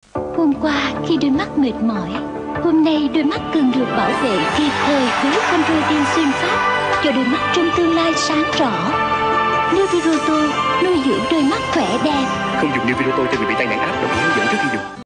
Hôm qua khi đôi mắt mệt mỏi, hôm nay đôi mắt cần được bảo vệ kịp thời với Controtin xuyên phát, cho đôi mắt trong tương lai sáng rõ. Nuviroto nuôi dưỡng đôi mắt khỏe đẹp. Không dùng Nuviroto cho người bị tai nạn áp, đọc hướng dẫn trước khi dùng.